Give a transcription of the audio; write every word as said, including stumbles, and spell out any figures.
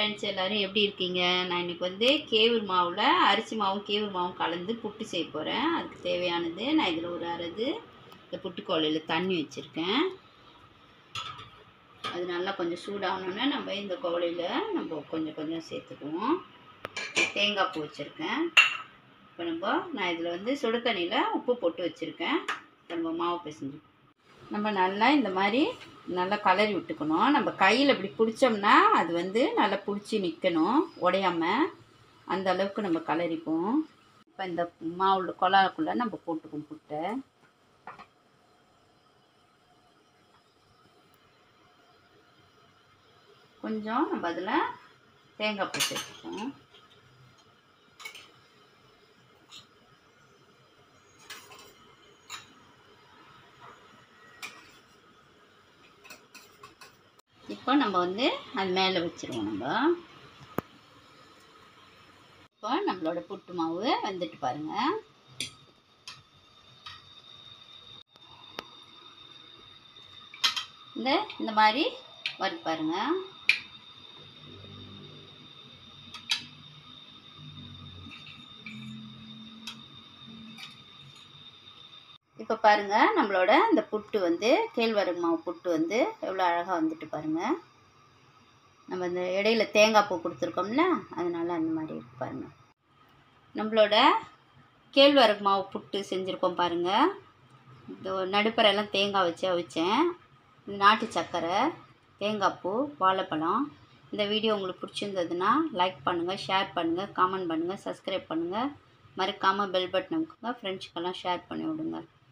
Friends எல்லோரும் எப்படி இருக்கீங்க? நான் இன்றைக்கி வந்து கேவுர் மாவில் அரிசி மாவும் கேவுர் மாவும் கலந்து புட்டு செய்ய போகிறேன். அதுக்கு தேவையானது நான் இதில் ஒரு அரைது இந்த புட்டுக்கோலையில் தண்ணி வச்சுருக்கேன். அது நல்லா கொஞ்சம் சூடாகணுன்னா நம்ம இந்த கோலையில் நம்ம கொஞ்சம் கொஞ்சம் சேர்த்துக்குவோம். தேங்காய் பூ வச்சுருக்கேன். இப்போ நம்ம நான் இதில் வந்து சுடு தண்ணியில் உப்பு போட்டு வச்சுருக்கேன். நம்ம மாவு பிசைஞ்சு நம்ம நல்லா இந்த மாதிரி நல்லா கலரி விட்டுக்கணும். நம்ம கையில் இப்படி பிடிச்சோம்னா அது வந்து நல்லா பிடிச்சி நிற்கணும், உடையாமல். அந்த அளவுக்கு நம்ம கலரிப்போம். இப்போ இந்த மாவு கொலாக்குள்ளே நம்ம போட்டுக்குவோம் புட்டை. கொஞ்சம் நம்ம அதில் தேங்காய் பூ சேர்த்துப்போம். இப்போ நம்ம வந்து அது மேலே வச்சுருவோம். நம்ம இப்போ நம்மளோட புட்டு மாவு வந்துட்டு பாருங்கள். இந்த இந்த மாதிரி வரு பாருங்க. இப்போ பாருங்கள், நம்மளோட இந்த புட்டு வந்து கேழ்வரகு மாவு புட்டு வந்து எவ்வளோ அழகாக வந்துட்டு பாருங்கள். நம்ம இந்த இடையில தேங்காய் பூ கொடுத்துருக்கோம்ல, அதனால அந்த மாதிரி இருக்கு பாருங்கள். நம்மளோட கேழ்வரகு மாவு புட்டு செஞ்சுருக்கோம் பாருங்கள். இந்த நடுப்பரெல்லாம் தேங்காய் வச்சு அவிச்சேன். நாட்டு சர்க்கரை, தேங்காய் பூ, வாழைப்பழம். இந்த வீடியோ உங்களுக்கு பிடிச்சிருந்ததுன்னா லைக் பண்ணுங்கள், ஷேர் பண்ணுங்கள், கமெண்ட் பண்ணுங்கள், சப்ஸ்கிரைப் பண்ணுங்கள். மறக்காமல் பெல் பட்டன் அமுக்குங்க. ஃப்ரெண்ட்ஸ்க்கெல்லாம் ஷேர் பண்ணி விடுங்க.